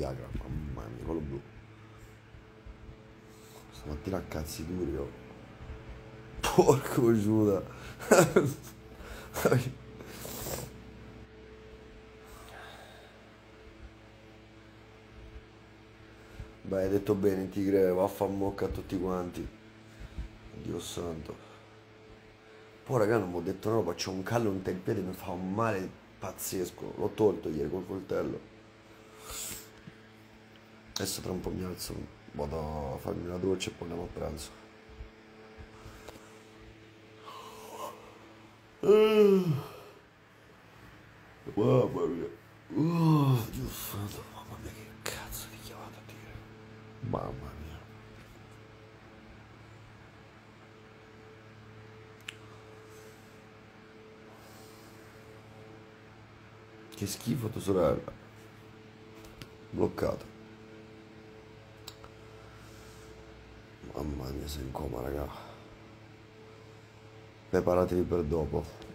Viagra, mamma mia, quello blu. Stamattina a cazzi duri, oh. Porco Giuda. Beh, hai detto bene, tigre, vaffa a mocca a tutti quanti. Dio santo. Poi raga non mi ho detto no, c'ho un callo in te piede, mi fa un male pazzesco. L'ho tolto ieri col coltello. Adesso tra un po' mi alzo, vado a farmi una doccia e poi andiamo a pranzo. Mamma mia. Dio santo, mamma mia che cazzo di chiamata a dire. Mamma mia. Che schifo tua sorella. Bloccato. Mamma mia sei in coma raga. Preparatevi per dopo.